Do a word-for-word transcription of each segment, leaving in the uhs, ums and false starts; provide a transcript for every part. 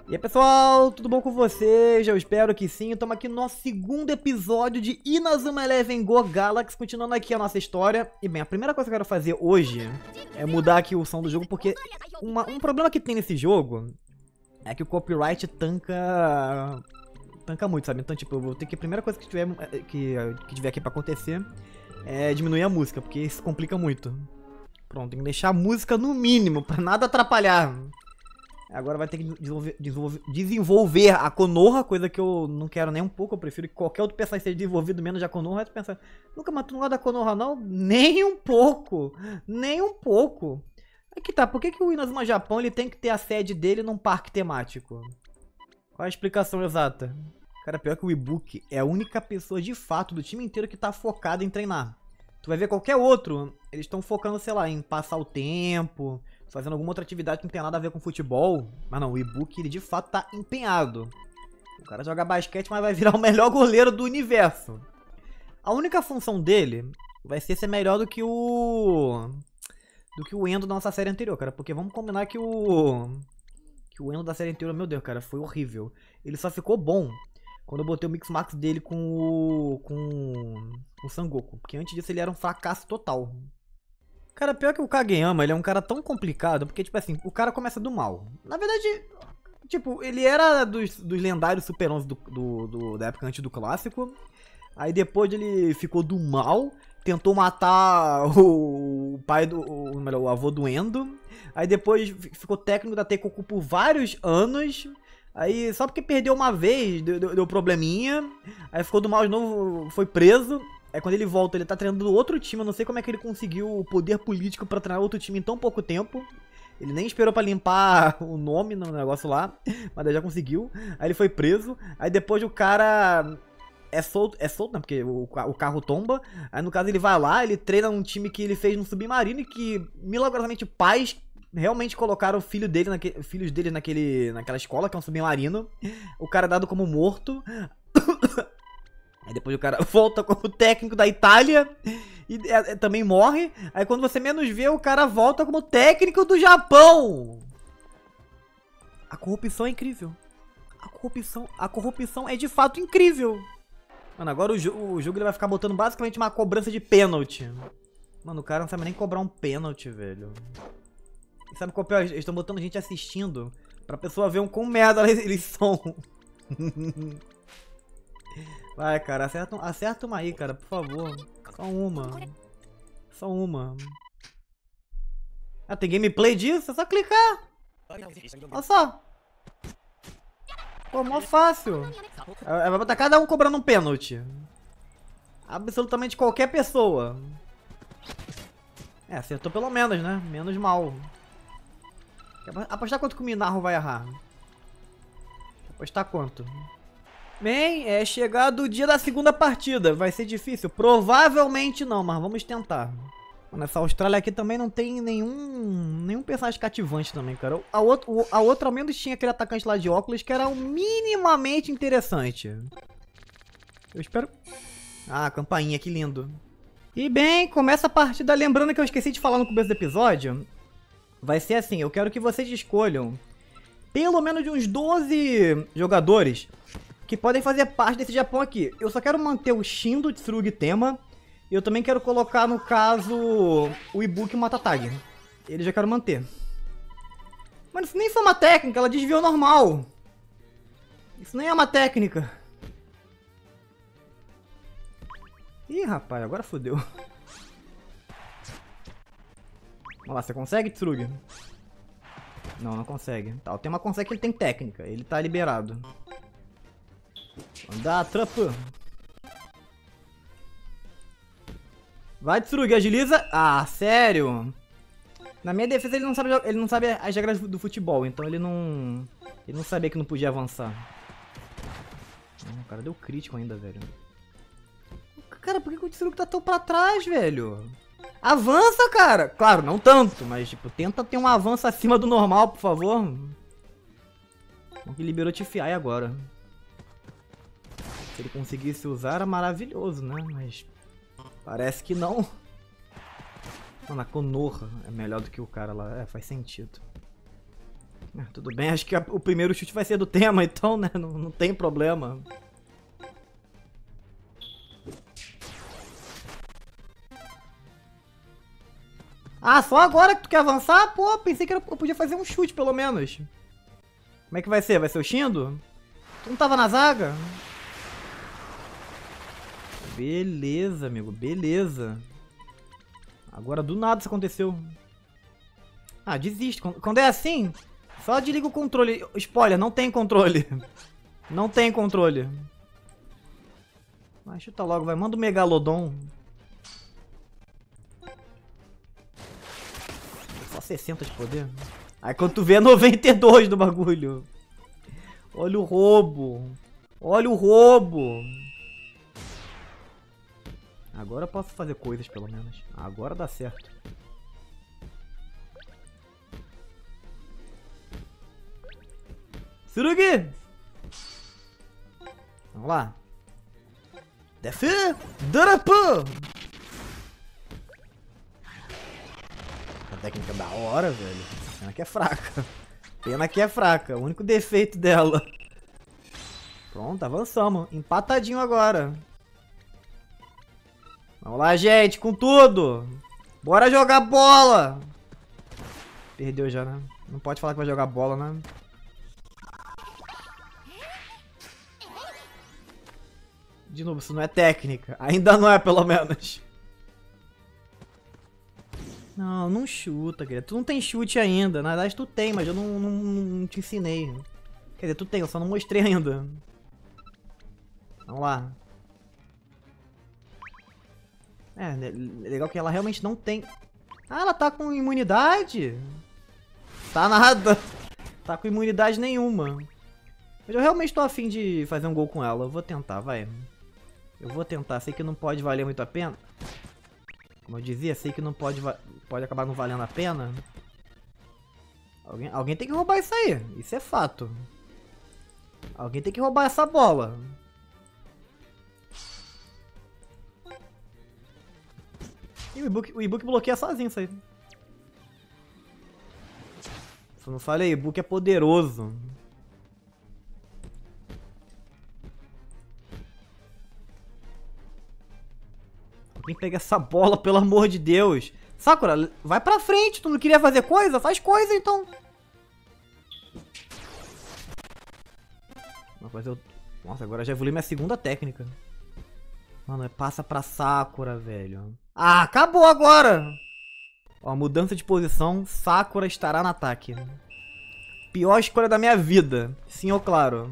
E aí pessoal, tudo bom com vocês? Eu espero que sim. Estamos aqui no nosso segundo episódio de Inazuma Eleven Go Galaxy, continuando aqui a nossa história. E bem, a primeira coisa que eu quero fazer hoje é mudar aqui o som do jogo, porque uma, um problema que tem nesse jogo é que o copyright tanca tanca muito, sabe? Então tipo, eu vou ter que, a primeira coisa que tiver, que, que tiver aqui pra acontecer é diminuir a música, porque isso complica muito. Pronto, tem que deixar a música no mínimo, pra nada atrapalhar. Agora vai ter que desenvolver, desenvolver, desenvolver a Konoha, coisa que eu não quero nem um pouco. Eu prefiro que qualquer outro personagem seja desenvolvido menos a Konoha. Aí tu pensa, nunca matou um lado da Konoha não? Nem um pouco, nem um pouco. Aqui tá, por que, que o Inazuma Japão ele tem que ter a sede dele num parque temático? Qual é a explicação exata? Cara, pior que o Ibuki é a única pessoa de fato do time inteiro que tá focada em treinar. Tu vai ver qualquer outro, eles estão focando, sei lá, em passar o tempo, fazendo alguma outra atividade que não tem nada a ver com futebol. Mas não, o Ibuki, ele de fato tá empenhado. O cara joga basquete, mas vai virar o melhor goleiro do universo. A única função dele vai ser ser melhor do que o... do que o Endo da nossa série anterior, cara. Porque vamos combinar que o... que o Endo da série anterior, meu Deus, cara, foi horrível. Ele só ficou bom quando eu botei o Mix Max dele com o... com o Sangoku. Porque antes disso ele era um fracasso total. Cara, pior que o Kageyama, ele é um cara tão complicado, porque, tipo assim, o cara começa do mal. Na verdade, tipo, ele era dos, dos lendários Super onze do, do, do, da época antes do clássico. Aí depois ele ficou do mal, tentou matar o pai do... o, melhor, o avô do Endo. Aí depois ficou técnico da Teikoku por vários anos. Aí só porque perdeu uma vez, deu, deu, deu probleminha. Aí ficou do mal de novo, foi preso. Aí quando ele volta, ele tá treinando outro time. Eu não sei como é que ele conseguiu o poder político pra treinar outro time em tão pouco tempo. Ele nem esperou pra limpar o nome no negócio lá, mas daí já conseguiu. Aí ele foi preso. Aí depois o cara é solto, é solto, né? Porque o, o carro tomba. Aí no caso ele vai lá, ele treina um time que ele fez no submarino e que milagrosamente pais realmente colocaram o filho dele naque, filhos dele naquele, naquela escola, que é um submarino. O cara é dado como morto. Aí depois o cara volta como técnico da Itália e é, é, também morre. Aí quando você menos vê, o cara volta como técnico do Japão. A corrupção é incrível. A corrupção, a corrupção é de fato incrível. Mano, agora o, jo o jogo ele vai ficar botando basicamente uma cobrança de pênalti. Mano, o cara não sabe nem cobrar um pênalti, velho. E sabe qual é o pior? Eles estão botando gente assistindo pra pessoa ver um quão merda eles são. Vai, cara, acerta, acerta uma aí, cara, por favor. Só uma. Só uma. Ah, tem gameplay disso? É só clicar. Olha só. Pô, mó fácil. Vai botar cada um cobrando um pênalti. Absolutamente qualquer pessoa. É, acertou pelo menos, né? Menos mal. Apostar quanto que o Minarro vai errar? Apostar quanto? Bem, é chegado o dia da segunda partida. Vai ser difícil? Provavelmente não, mas vamos tentar. Nessa Austrália aqui também não tem nenhum nenhum personagem cativante também, cara. A outra, a outra ao menos tinha aquele atacante lá de óculos que era minimamente interessante. Eu espero... Ah, campainha, que lindo. E bem, começa a partida. Lembrando que eu esqueci de falar no começo do episódio. Vai ser assim, eu quero que vocês escolham pelo menos de uns doze jogadores que podem fazer parte desse Japão aqui. Eu só quero manter o Shin do Tsurugi tema. E eu também quero colocar, no caso, o Ibuki e o Matatagi. Ele já quero manter. Mas isso nem foi uma técnica, ela desviou normal. Isso nem é uma técnica. Ih, rapaz, agora fodeu. Vamos lá, você consegue, Tsurugi? Não, não consegue. Tá, o tema consegue que ele tem técnica. Ele tá liberado. Andar, trampa. Vai, Tsurugi, agiliza. Ah, sério? Na minha defesa ele não sabe, ele não sabe as regras do futebol, então ele não... Ele não sabia que não podia avançar. O cara deu crítico ainda, velho. Cara, por que o Tsurugi tá tão pra trás, velho? Avança, cara! Claro, não tanto, mas tipo, tenta ter um avanço acima do normal, por favor. Ele liberou Tifiai agora. Se ele conseguisse usar, era maravilhoso, né? Mas parece que não. Mano, a Konoha é melhor do que o cara lá. É, faz sentido. Ah, tudo bem, acho que a, o primeiro chute vai ser do tema, então, né? Não, não tem problema. Ah, só agora que tu quer avançar? Pô, pensei que eu podia fazer um chute, pelo menos. Como é que vai ser? Vai ser o Shindo? Tu não tava na zaga? Beleza, amigo, beleza. Agora do nada isso aconteceu. Ah, desiste. Quando é assim, só desliga o controle. Spoiler, não tem controle. Não tem controle. Vai, chuta logo, vai. Manda o Megalodon. Só sessenta de poder. Aí quando tu vê é noventa e dois do bagulho. Olha o roubo. Olha o roubo. Agora eu posso fazer coisas, pelo menos. Agora dá certo. Tsurugi! Vamos lá. Defu! Darapu! A técnica é da hora, velho. Pena que é fraca. Pena que é fraca. O único defeito dela. Pronto, avançamos. Empatadinho agora. Vamos lá, gente, com tudo. Bora jogar bola. Perdeu já, né? Não pode falar que vai jogar bola, né? De novo, isso não é técnica. Ainda não é, pelo menos. Não, não chuta, querido. Tu não tem chute ainda. Na verdade, tu tem, mas eu não, não, não te ensinei. Quer dizer, tu tem, eu só não mostrei ainda. Vamos lá. É, legal que ela realmente não tem... Ah, ela tá com imunidade? Tá nada. Tá com imunidade nenhuma. Mas eu realmente tô afim de fazer um gol com ela. Eu vou tentar, vai. Eu vou tentar. Sei que não pode valer muito a pena. Como eu dizia, sei que não pode, pode acabar não valendo a pena. Alguém, alguém tem que roubar isso aí. Isso é fato. Alguém tem que roubar essa bola. E o e-book, o e-book bloqueia sozinho isso aí. Se eu não falei, o e-book é poderoso. Alguém pega essa bola, pelo amor de Deus. Sakura, vai pra frente. Tu não queria fazer coisa? Faz coisa, então. Mas eu... Nossa, agora já evolui minha segunda técnica. Mano, passa pra Sakura, velho. Ah, acabou agora! Ó, mudança de posição. Sakura estará no ataque. Pior escolha da minha vida. Sim ou claro.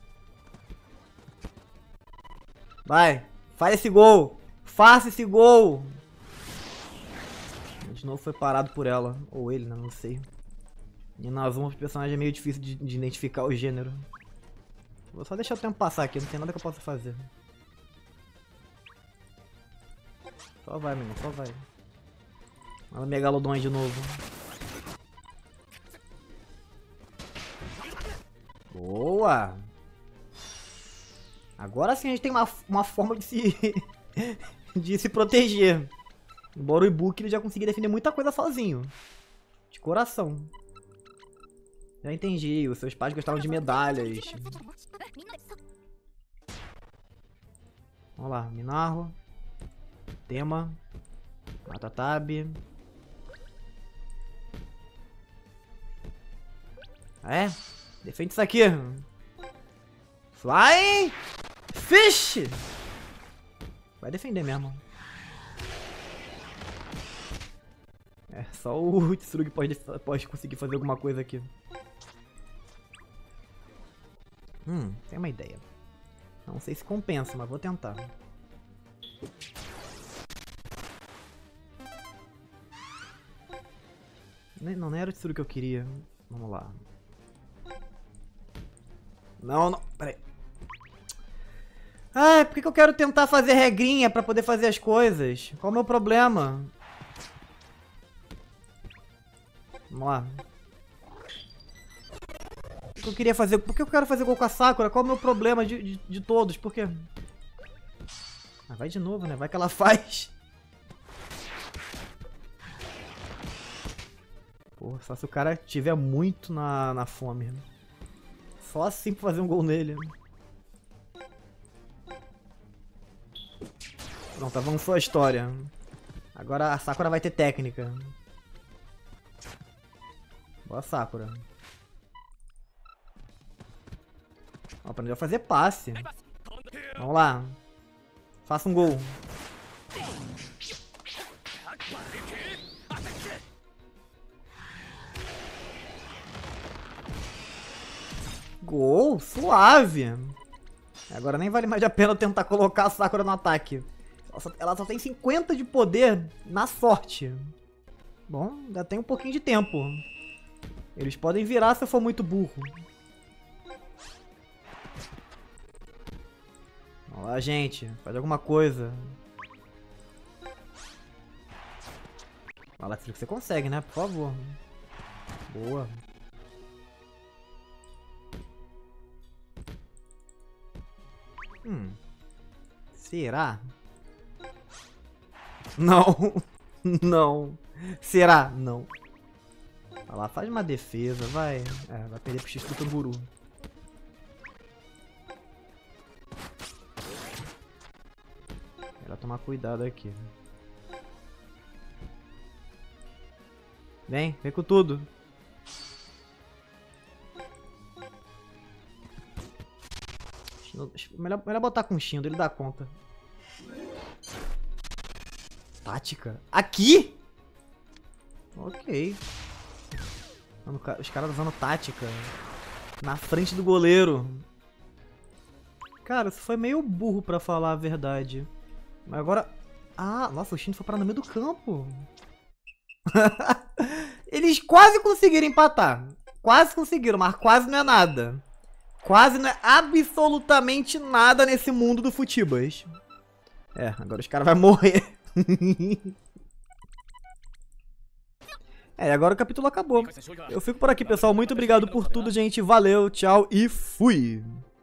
Vai. Faz esse gol. Faça esse gol. De novo foi parado por ela. Ou ele, né? Não sei. E na Azuma, o personagem é meio difícil de, de identificar o gênero. Vou só deixar o tempo passar aqui. Não tem nada que eu possa fazer. Só vai, menino. Só vai. Manda Megalodon de novo. Boa! Agora sim a gente tem uma, uma forma de se... de se proteger. Embora o e-book ele já consiga defender muita coisa sozinho. De coração. Já entendi, os seus pais gostavam de medalhas. Vamos lá, Minarro. Tema. Matatabi. É? Defende isso aqui. Fly! Fish! Vai defender mesmo. É, só o Tsurugi pode, pode conseguir fazer alguma coisa aqui. Hum, tem uma ideia. Não sei se compensa, mas vou tentar. Não, não era o Tsurugi que eu queria. Vamos lá. Não, não, peraí. Ah, por que que eu quero tentar fazer regrinha pra poder fazer as coisas? Qual o meu problema? Vamos lá. Por que eu queria fazer? Por que eu quero fazer gol com a Sakura? Qual o meu problema de, de, de todos? Por quê? Ah, vai de novo, né? Vai que ela faz. Porra, só se o cara tiver muito na, na fome. Só assim pra fazer um gol nele. Pronto, avançou a história. Agora a Sakura vai ter técnica. Boa, Sakura. Aprendeu a fazer passe. Vamos lá. Faça um gol. Gol, suave. Agora nem vale mais a pena tentar colocar a Sakura no ataque. Ela só, ela só tem cinquenta de poder na sorte. Bom, ainda tem um pouquinho de tempo. Eles podem virar se eu for muito burro. Vamos lá, gente. Faz alguma coisa. Vai lá, filho, que você consegue, né? Por favor. Boa. Hum. Será? Não. Não. Será? Não. Vai lá, faz uma defesa, vai. É, vai perder pro X do Canguru. Melhor tomar cuidado aqui. Vem, vem com tudo. Melhor, melhor botar com o Shindo, ele dá conta. Tática? Aqui? Ok. Mano, os caras usando tática. Na frente do goleiro. Cara, isso foi meio burro pra falar a verdade. Mas agora... Ah, nossa, o Shindo foi parar no meio do campo. Eles quase conseguiram empatar. Quase conseguiram, mas quase não é nada. Quase não é absolutamente nada nesse mundo do futibas. É, agora os caras vão morrer. É, agora o capítulo acabou. Eu fico por aqui, pessoal. Muito obrigado por tudo, gente. Valeu, tchau e fui!